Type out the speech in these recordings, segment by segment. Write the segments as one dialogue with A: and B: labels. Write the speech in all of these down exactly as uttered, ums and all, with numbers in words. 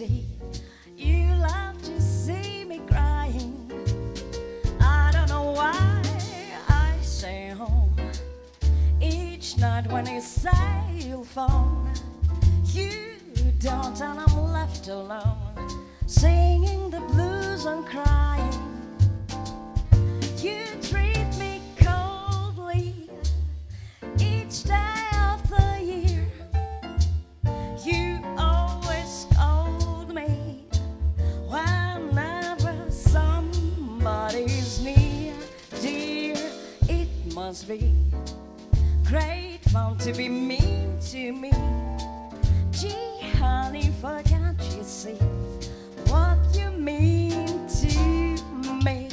A: see. You love to see me crying. I don't know why I stay home each night when you say you'll phone. You don't, and I'm left alone, singing the blues and crying. You treat me coldly each day of the year. You always scold me whenever somebody's near. Dear, it must be great fun to be mean to me. Gee, honey, for can't you see what you mean to me?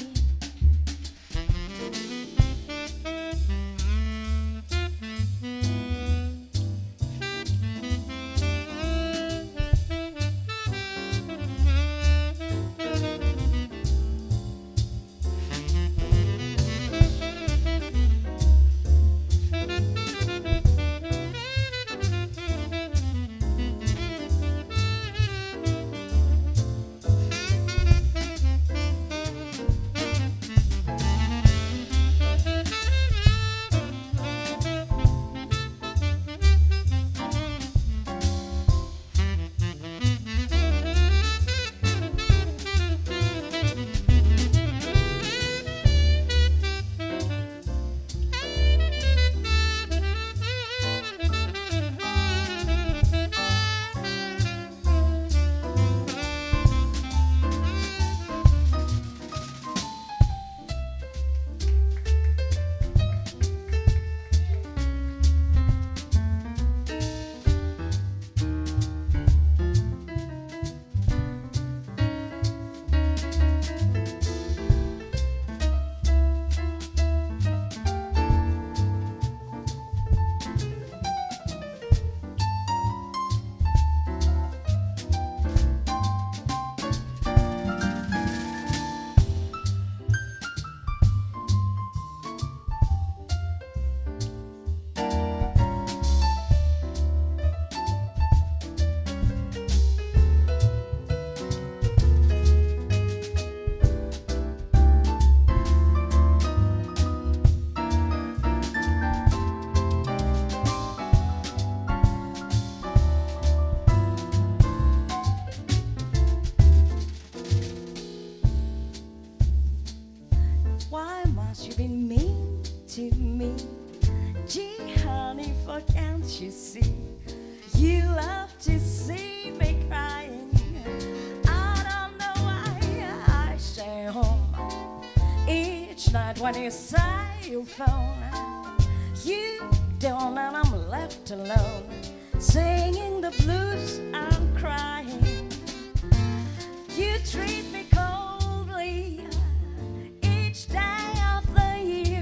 A: Why must you be mean to me? Gee, honey, for can't you see? You love to see me crying. I don't know why I stay home each night when you say you'll phone. You don't, and I'm left alone, singing the blues and crying. You treat me coldly each day of the year.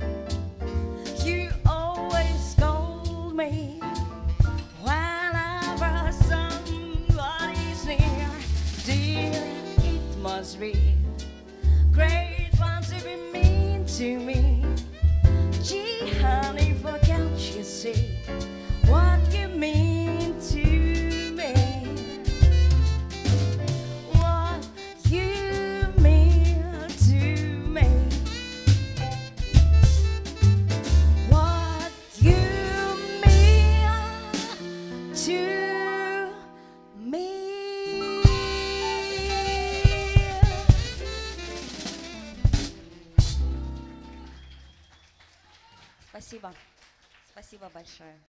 A: You always scold me whenever somebody's near. Dear, it must be great fun to be mean to me. Gee, honey, for can't you see what you mean to me? What you mean to me? What you mean to me? Спасибо. Спасибо большое.